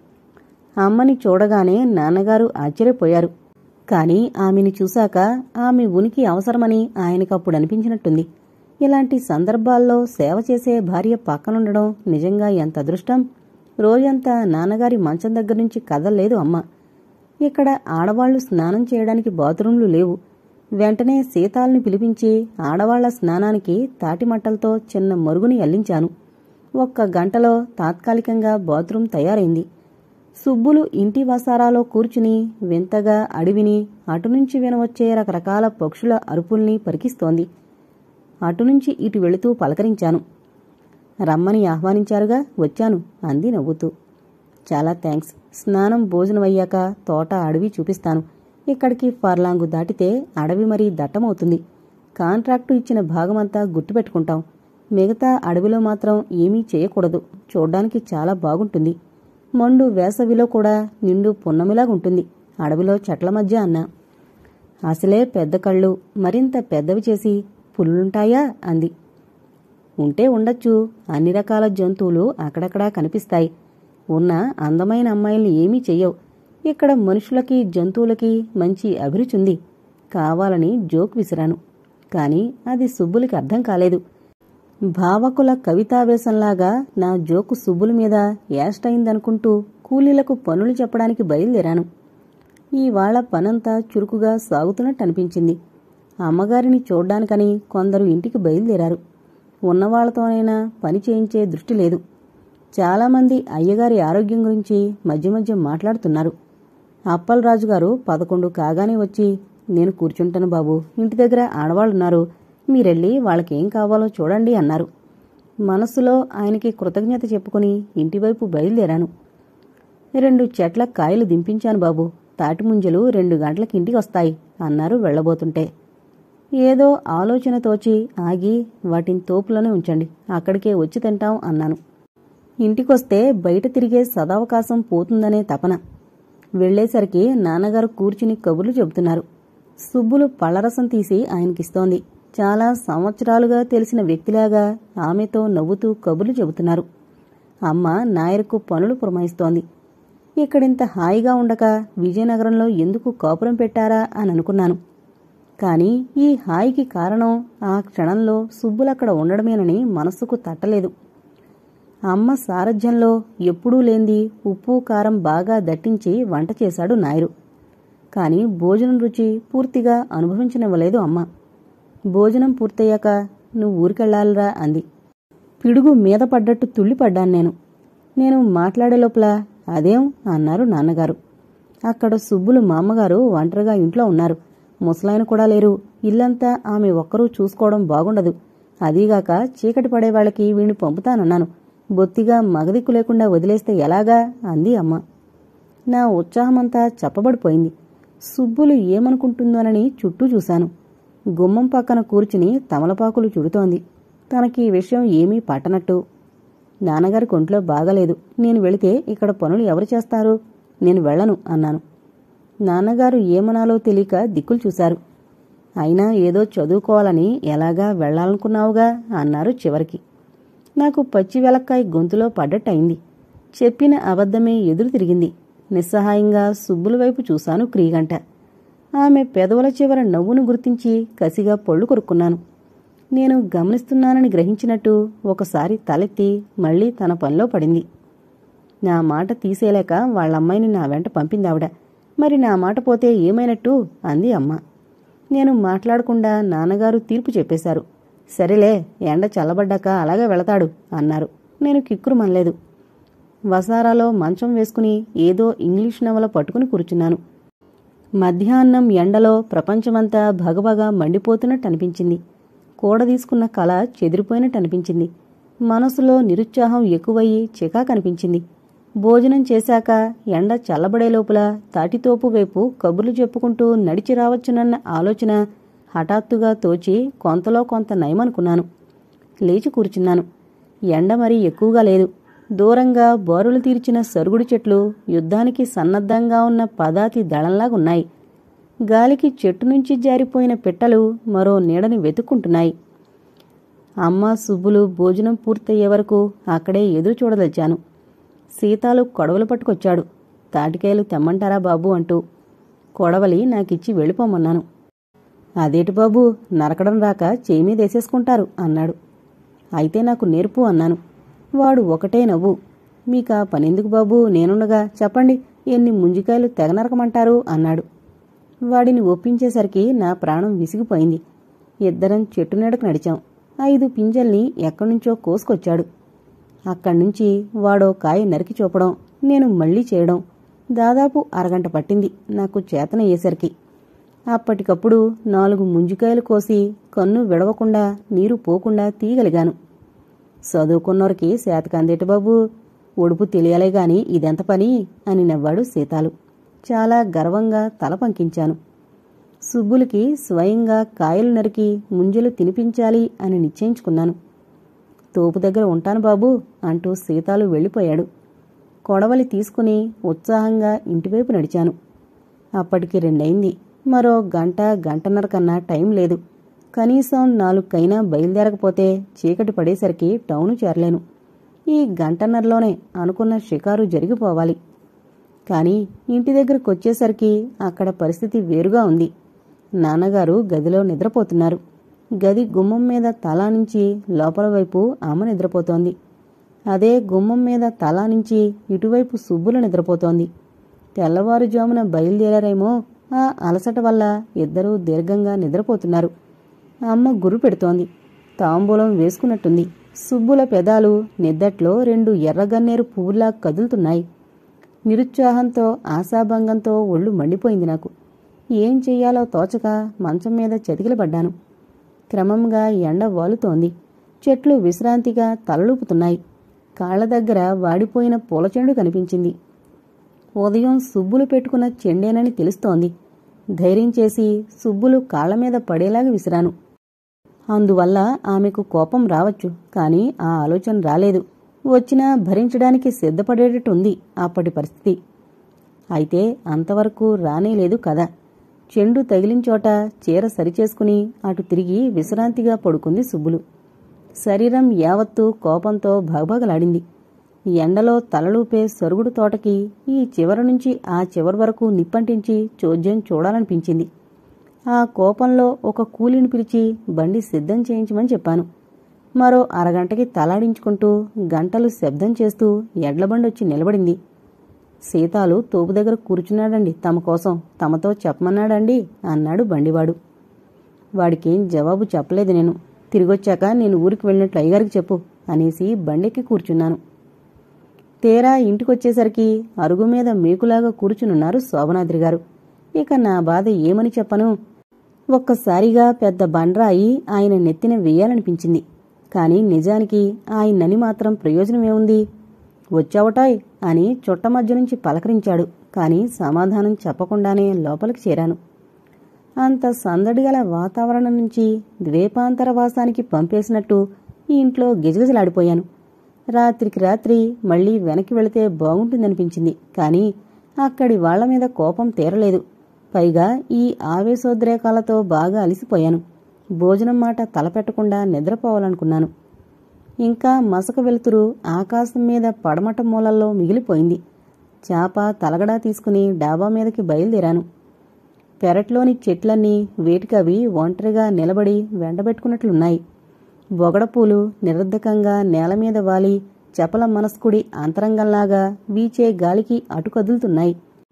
అమ్మని చూడగానే నాన్నగారు ఆశ్చర్యపోయారు. కాని ఆమెని చూశాక ఆమె ఉనికి అవసరమని ఆయనకప్పుడు అనిపించినట్టుంది. ఇలాంటి సందర్భాల్లో సేవ చేసే భార్య పక్కనుండడం నిజంగా ఎంత అదృష్టం. రోజంతా నాన్నగారి మంచం దగ్గర్నుంచి కదల్లేదు అమ్మ. ఇక్కడ ఆడవాళ్లు స్నానం చేయడానికి బాత్రూంలు లేవు. వెంటనే సీతాల్ని పిలిపించి ఆడవాళ్ల స్నానానికి తాటిమట్టలతో చిన్న మరుగుని అల్లించాను. ఒక్క గంటలో తాత్కాలికంగా బాత్రూం తయారైంది. సుబ్బులు ఇంటి వసారాలో కూర్చుని వింతగా అడవిని, అటునుంచి వినవచ్చే రకరకాల పక్షుల అరుపుల్ని పరికిస్తోంది. అటునుంచి ఇటు వెళుతూ పలకరించాను. రమ్మని ఆహ్వానించారుగా, వచ్చాను అంది నవ్వుతూ. చాలా థ్యాంక్స్. స్నానం భోజనమయ్యాక తోట అడవి చూపిస్తాను. ఇక్కడికి ఫర్లాంగు దాటితే అడవి మరీ దట్టమవుతుంది. కాంట్రాక్టు ఇచ్చిన భాగమంతా గుర్తుపెట్టుకుంటాం. మిగతా అడవిలో మాత్రం ఏమీ చేయకూడదు. చూడ్డానికి చాలా బాగుంటుంది. మండు వేసవిలో కూడా నిండు పున్నమిలాగుంటుంది అడవిలో చెట్ల మధ్య అన్నా. అసలే పెద్ద కళ్ళు మరింత పెద్దవి చేసి పుల్లుంటాయా అంది. ఉంటే ఉండొచ్చు. అన్ని రకాల జంతువులు అక్కడక్కడా కనిపిస్తాయి. ఉన్న అందమైన అమ్మాయిల్ని ఏమీ చెయ్యవు. ఇక్కడ మనుషులకి జంతువులకి మంచి అభిరుచి ఉంది. కావాలని జోక్ విసిరాను. కాని అది సుబ్బులకి అర్థం కాలేదు. భావకుల కవితావేశంలాగా నా జోకు సుబ్బుల మీద యాష్టయిందనుకుంటూ కూలీలకు పనులు చెప్పడానికి బయలుదేరాను. ఈవాళ పనంతా చురుకుగా సాగుతున్నట్టు అనిపించింది. అమ్మగారిని చూడ్డానికని కొందరు ఇంటికి బయలుదేరారు. ఉన్నవాళ్లతోనైనా పని చేయించే దృష్టి లేదు. చాలామంది అయ్యగారి ఆరోగ్యం గురించి మధ్య మధ్య మాట్లాడుతున్నారు. అప్పలరాజుగారు పదకొండు కాగానే వచ్చి, నేను కూర్చుంటాను బాబు, ఇంటి దగ్గర ఆడవాళ్ళున్నారు, మీరెళ్ళి వాళ్ళకేం కావాలో చూడండి అన్నారు. మనస్సులో ఆయనకి కృతజ్ఞత చెప్పుకుని ఇంటివైపు బయలుదేరాను. రెండు చెట్ల కాయలు దింపించాను బాబు, తాటిముంజలు రెండు గంటలకి ఇంటికి వస్తాయి అన్నారు వెళ్లబోతుంటే. ఏదో ఆలోచన తోచి ఆగి, వాటిని తోపులోనే ఉంచండి, అక్కడికే వచ్చి తింటాం అన్నాను. ఇంటికొస్తే బయట తిరిగే సదవకాశం పోతుందనే తపన. వెళ్లేసరికి నాన్నగారు కూర్చుని కబుర్లు చెబుతున్నారు. సుబ్బులు పళ్లరసం తీసి ఆయనకిస్తోంది. చాలా సంవత్సరాలుగా తెలిసిన వ్యక్తిలాగా ఆమెతో నవ్వుతూ కబుర్లు చెబుతున్నారు. అమ్మ నాయరకు పనులు పురమాయిస్తోంది. ఇక్కడింత హాయిగా ఉండక విజయనగరంలో ఎందుకు కాపురం పెట్టారా అని అనుకున్నాను. కాని ఈ హాయికి కారణం ఆ క్షణంలో సుబ్బులక్కడ ఉండడమేనని మనస్సుకు తట్టలేదు. అమ్మ సారథ్యంలో ఎప్పుడూ లేంది ఉప్పు కారం బాగా దట్టించి వంట చేశాడు నాయరు. కాని భోజనం రుచి పూర్తిగా అనుభవించనివ్వలేదు అమ్మ. భోజనం పూర్తయ్యాక నువ్వు ఊరికెళ్లాలిరా అంది. పిడుగు మీద పడ్డట్టు తుళ్ళిపడ్డాను నేను. నేను మాట్లాడే లోపల అదేం అన్నారు నాన్నగారు. అక్కడ సుబ్బులు మామ్మగారు ఒంటరిగా ఇంట్లో ఉన్నారు. ముసలాయన కూడా లేరు. ఇల్లంతా ఆమె ఒక్కరూ చూసుకోవడం బాగుండదు. అదీగాక చీకటి పడేవాళ్లకి వీణ్ణి పంపుతానన్నాను. బొత్తిగా మగదిక్కు లేకుండా వదిలేస్తే ఎలాగా అంది అమ్మ. నా ఉత్సాహమంతా చప్పబడిపోయింది. సుబ్బులు ఏమనుకుంటుందోనని చుట్టూ చూశాను. గుమ్మం పక్కన కూర్చుని తమలపాకులు చుడుతోంది. తనకి ఈ విషయం ఏమీ పట్టనట్టు. నాన్నగారికి ఒంట్లో బాగలేదు, నేను వెళితే ఇక్కడ పనులు ఎవరు చేస్తారు? నేను వెళ్లను అన్నాను. నాన్నగారు ఏమనాలో తెలియక దిక్కులు చూశారు. అయినా ఏదో చదువుకోవాలని ఎలాగా వెళ్లాలనుకున్నావుగా అన్నారు చివరికి. నాకు పచ్చి వెలక్కాయ గొంతులో పడ్డట్టయింది. చెప్పిన అబద్ధమే ఎదురు తిరిగింది. నిస్సహాయంగా సుబ్బుల వైపు చూశాను క్రీగంట. ఆమె పెదవుల చివర నవ్వును గుర్తించి కసిగా పళ్ళు కొరుక్కున్నాను. నేను గమనిస్తున్నానని గ్రహించినట్టు ఒకసారి తలెత్తి మళ్లీ తన పనిలో పడింది. నా మాట తీసేలేక వాళ్ళమ్మాయిని నా వెంట పంపిందావిడ. మరి నా మాట పోతే ఏమైనట్టు అంది అమ్మ. నేను మాట్లాడకుండా నాన్నగారు తీర్పు చెప్పేశారు. సరేలే, ఎండ చల్లబడ్డాక అలాగే వెళతాడు అన్నారు. నేను కిక్కురుమనలేదు. వసారాలో మంచం వేసుకుని ఏదో ఇంగ్లీష్ నవల పట్టుకుని కూర్చున్నాను. మధ్యాహ్నం ఎండలో ప్రపంచమంతా భగభగా మండిపోతున్నట్టు అనిపించింది. కూడదీసుకున్న కళ చెదిరిపోయినట్టు అనిపించింది. మనసులో నిరుత్సాహం ఎక్కువయ్యి చికాకనిపించింది. భోజనం చేశాక ఎండ చల్లబడే లోపల తాటితోపు వైపు కబుర్లు చెప్పుకుంటూ నడిచి రావచ్చునన్న ఆలోచన హఠాత్తుగా తోచి కొంతలో కొంత నయమనుకున్నాను. లేచి కూర్చున్నాను. ఎండ మరీ ఎక్కువగా లేదు. దూరంగా బోరులు తీర్చిన సరుగుడు చెట్లు యుద్ధానికి సన్నద్ధంగా ఉన్న పదాతి దళంలాగున్నాయి. గాలికి చెట్టు నుంచి జారిపోయిన పిట్టలు మరో నీడని వెతుక్కుంటున్నాయి. అమ్మ సుబ్బులు భోజనం పూర్తయ్యే వరకు అక్కడే ఎదురు చూడదలిచాను. సీతాలు కొడవలు పట్టుకొచ్చాడు. తాటికాయలు తెమ్మంటారా బాబు అంటూ. కొడవలి నాకిచ్చి వెళ్ళిపోమన్నాను. అదేటి బాబు, నరకడం రాక చేయి మీదేసేసుకుంటారు అన్నాడు. అయితే నాకు నేర్పు అన్నాను. వాడు ఒకటే నవ్వు. మీకా పనెందుకు బాబూ, నేనుండగా చెప్పండి, ఎన్ని ముంజికాయలు తెగ నరకమంటారు అన్నాడు. వాడిని ఒప్పించేసరికి నా ప్రాణం విసిగిపోయింది. ఇద్దరం చెట్టు నీడకు నడిచాం. ఐదు పింజల్ని ఎక్కడ్నుంచో కోసుకొచ్చాడు. అక్కడ్నుంచి వాడో కాయ నరికి చూపడం, నేను మళ్లీ చేయడం దాదాపు అరగంట పట్టింది నాకు చేతనయ్యేసరికి. అప్పటికప్పుడు నాలుగు ముంజికాయలు కోసి కన్ను విడవకుండా నీరు పోకుండా తీయగలిగాను. చదువుకున్నోరికి శాతకందేటి బాబూ, ఒడుపు తెలియాలే గాని ఇదెంత పని అని నవ్వాడు సీతాలు. చాలా గర్వంగా తల పంకించాను. సుబ్బులకి స్వయంగా కాయలు నరికి ముంజలు తినిపించాలి అని నిశ్చయించుకున్నాను. తోపు దగ్గర ఉంటాను బాబూ అంటూ సీతాలు వెళ్ళిపోయాడు. కొడవలి తీసుకుని ఉత్సాహంగా ఇంటివైపు నడిచాను. అప్పటికి రెండయింది. మరో గంట గంటన్నర కన్నా టైం లేదు. కనీసం నాలుగుకైనా బయలుదేరకపోతే చీకటి పడేసరికి టౌను చేరలేను. ఈ గంటన్నరలోనే అనుకున్న షికారు జరిగిపోవాలి. కానీ ఇంటి దగ్గరకు వచ్చేసరికి అక్కడ పరిస్థితి వేరుగా ఉంది. నాన్నగారు గదిలో నిద్రపోతున్నారు. గది గుమ్మం మీద తలా నుంచి లోపల వైపు అమ్మ నిద్రపోతోంది. అదే గుమ్మం మీద తలా నుంచి ఇటువైపు సుబ్బులు నిద్రపోతోంది. తెల్లవారుజామున బయలుదేరారేమో, ఆ అలసట వల్ల ఇద్దరూ దీర్ఘంగా నిద్రపోతున్నారు. అమ్మ గుర్రు పెడుతోంది. తాంబూలం వేసుకున్నట్టుంది. సుబ్బుల పెదాలు నిద్దట్లో రెండు ఎర్రగన్నేరు పువ్వులా కదులుతున్నాయి. నిరుత్సాహంతో ఆశాభంగంతో ఒళ్ళు మండిపోయింది నాకు. ఏం చెయ్యాలో తోచక మంచం మీద చతికిలబడ్డాను. క్రమంగా ఎండ వాలుతోంది. చెట్లు విశ్రాంతిగా తలలూపుతున్నాయి. కాళ్ల దగ్గర వాడిపోయిన పూలచెండు కనిపించింది. ఉదయం సుబ్బులు పెట్టుకున్న చెండేనని తెలుస్తోంది. ధైర్యం చేసి సుబ్బులు కాళ్లమీద పడేలాగా విసిరాను. అందువల్ల ఆమెకు కోపం రావచ్చు, కాని ఆ ఆలోచన రాలేదు. వచ్చినా భరించడానికి సిద్ధపడేటట్టుంది అప్పటి పరిస్థితి. అయితే అంతవరకు రానేలేదు కదా. చెండు తగిలించోట చీర సరిచేసుకుని అటు తిరిగి విశ్రాంతిగా పడుకుంది సుబ్బులు. శరీరం యావత్తూ కోపంతో భగభగలాడింది. ఎండలో తలలూపే సరుగుడు తోటకి ఈ చివరి నుంచి ఆ చివరి వరకు నిప్పంటించి చోద్యం చూడాలనిపించింది. ఆ కోపంలో ఒక కూలిని పిలిచి బండి సిద్ధం చేయించమని చెప్పాను. మరో అరగంటకి తలాడించుకుంటూ గంటలు శబ్దం చేస్తూ ఎడ్లబండొచ్చి నిలబడింది. సీతాలు తోపు దగ్గర కూర్చున్నాడండి, తమ కోసం తమతో చెప్పమన్నాడండి అన్నాడు బండివాడు. వాడికేం జవాబు చెప్పలేదు నేను. తిరిగొచ్చాక నేను ఊరికి వెళ్ళినట్లు అయ్యగారికి చెప్పు అనేసి బండెక్కి కూర్చున్నాను. తీరా ఇంటికొచ్చేసరికి అరుగు మీద మేకులాగా కూర్చునున్నారు శోభనాద్రి గారు. ఇక నా బాధ ఏమని చెప్పను. ఒక్కసారిగా పెద్ద బండ్రాయి ఆయన నెత్తిన వెయ్యాలనిపించింది. కాని నిజానికి ఆయన్నని మాత్రం ప్రయోజనమేముంది? వచ్చావటాయ్ అని చుట్ట మధ్య నుంచి పలకరించాడు. కాని సమాధానం చెప్పకుండానే లోపలికి చేరాను. అంత సందడిగల వాతావరణం నుంచి ద్వీపాంతరవాసానికి పంపేసినట్టు ఈ ఇంట్లో గిజగిజలాడిపోయాను. రాత్రికి రాత్రి మళ్లీ వెనక్కి వెళితే బాగుంటుందనిపించింది. కాని అక్కడి వాళ్ల మీద కోపం తీరలేదు. పైగా ఈ ఆవేశోద్రేకాలతో బాగా అలిసిపోయాను. భోజనం మాట తలపెట్టకుండా నిద్రపోవాలనుకున్నాను. ఇంకా మసక వెలుతురు ఆకాశం మీద పడమట మూలల్లో మిగిలిపోయింది. చాప తలగడా తీసుకుని డాబా మీదకి బయలుదేరాను. పెరట్లోని చెట్లన్నీ వేటికవి ఒంటరిగా నిలబడి వెంటబెట్టుకున్నట్లున్నాయి. బొగడపూలు నిరర్ధకంగా నేలమీద వాలి చపల మనస్కుడి అంతరంగంలాగా వీచే గాలికి అటు కదులుతున్నాయి.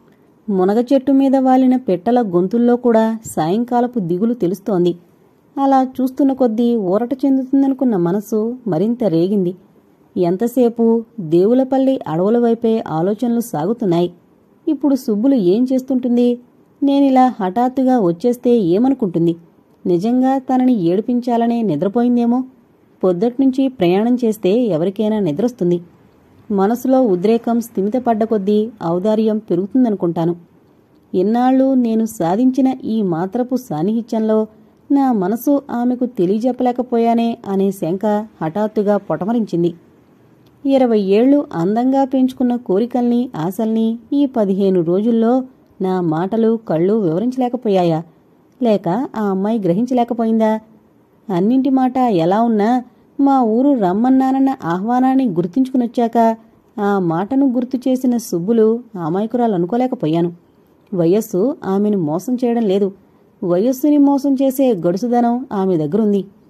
మునగ చెట్టు మీద వాలిన పెట్టల గొంతుల్లో కూడా సాయంకాలపు దిగులు తెలుస్తోంది. అలా చూస్తున్న కొద్దీ ఊరట చెందుతుందనుకున్న మనసు మరింత రేగింది. ఎంతసేపు దేవులపల్లి అడవుల వైపే ఆలోచనలు సాగుతున్నాయి. ఇప్పుడు సుబ్బులు ఏం చేస్తుంటుంది? నేనిలా హఠాత్తుగా వచ్చేస్తే ఏమనుకుంటుంది? నిజంగా తనని ఏడిపించాలనే నిద్రపోయిందేమో. పొద్దట్నుంచి ప్రయాణం చేస్తే ఎవరికైనా నిద్రొస్తుంది. మనసులో ఉద్రేకం స్థిమితపడ్డ కొద్దీ ఔదార్యం పెరుగుతుందనుకుంటాను. ఇన్నాళ్ళు నేను సాధించిన ఈ మాత్రపు సాన్నిహిత్యంలో నా మనసు ఆమెకు తెలియజెప్పలేకపోయానే అనే శంక హఠాత్తుగా పొటమరించింది. ఇరవై ఏళ్లు అందంగా పెంచుకున్న కోరికల్ని ఆశల్ని ఈ పదిహేను రోజుల్లో నా మాటలు కళ్ళు వివరించలేకపోయాయా? లేక ఆ అమ్మాయి గ్రహించలేకపోయిందా? అన్నింటి మాట ఎలా ఉన్నా మా ఊరు రమ్మన్నానన్న ఆహ్వానాన్ని గుర్తించుకునొచ్చాక ఆ మాటను గుర్తు చేసిన సుబ్బులు అమాయకురాలనుకోలేకపోయాను. వయస్సు ఆమెను మోసం చేయడం లేదు. వయస్సుని మోసం చేసే గడుసుదనం ఆమె దగ్గరుంది.